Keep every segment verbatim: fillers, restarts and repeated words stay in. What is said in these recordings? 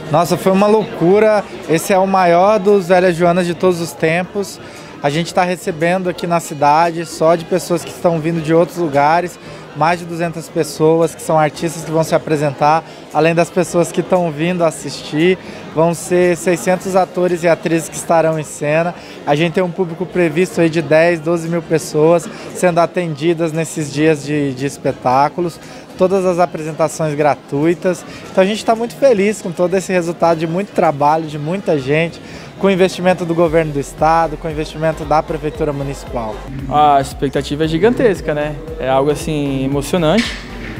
Nossa, foi uma loucura. Esse é o maior dos Velhas Joanas de todos os tempos. A gente está recebendo aqui na cidade, só de pessoas que estão vindo de outros lugares, mais de duzentas pessoas que são artistas que vão se apresentar, além das pessoas que estão vindo assistir. Vão ser seiscentos atores e atrizes que estarão em cena. A gente tem um público previsto aí de dez, doze mil pessoas sendo atendidas nesses dias de, de espetáculos. Todas as apresentações gratuitas. Então a gente está muito feliz com todo esse resultado de muito trabalho, de muita gente, com o investimento do governo do estado, com o investimento da prefeitura municipal. A expectativa é gigantesca, né? É algo assim emocionante.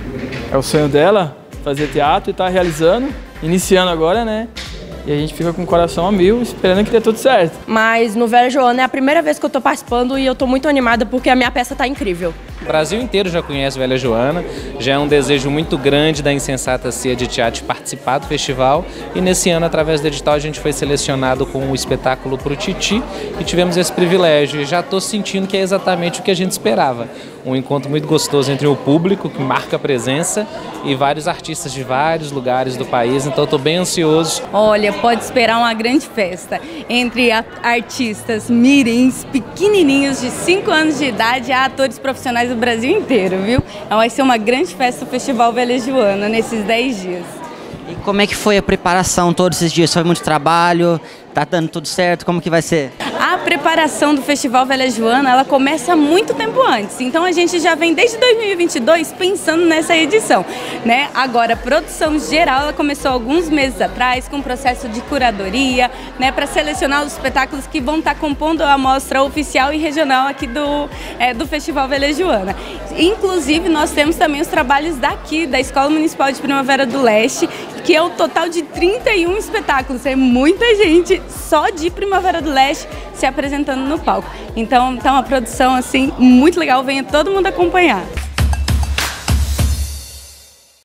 É o sonho dela fazer teatro e tá realizando, iniciando agora, né? E a gente fica com o coração a mil, esperando que dê tudo certo. Mas no Velha Joana é a primeira vez que eu tô participando e eu tô muito animada porque a minha peça tá incrível. O Brasil inteiro já conhece Velha Joana, já é um desejo muito grande da Insensata Ceia de Teatro de participar do festival, e nesse ano, através do edital, a gente foi selecionado com o espetáculo Pro Titi e tivemos esse privilégio. E já estou sentindo que é exatamente o que a gente esperava. Um encontro muito gostoso entre o público, que marca a presença, e vários artistas de vários lugares do país, então estou bem ansioso. Olha, pode esperar uma grande festa entre artistas mirins, pequenininhos de cinco anos de idade, a atores profissionais do Brasil inteiro, viu? Então vai ser uma grande festa do Festival Velha Joana nesses dez dias. E como é que foi a preparação todos esses dias? Foi muito trabalho? Tá dando tudo certo? Como que vai ser? A preparação do Festival Velha Joana, ela começa muito tempo antes. Então a gente já vem desde dois mil e vinte e dois pensando nessa edição, né? Agora, a produção geral, ela começou alguns meses atrás com um processo de curadoria, né, para selecionar os espetáculos que vão estar compondo a amostra oficial e regional aqui do, é, do Festival Velha Joana. Inclusive, nós temos também os trabalhos daqui, da Escola Municipal de Primavera do Leste, que é um total de trinta e um espetáculos. É muita gente só de Primavera do Leste se apresentando no palco. Então, tá uma produção assim muito legal, venha todo mundo acompanhar.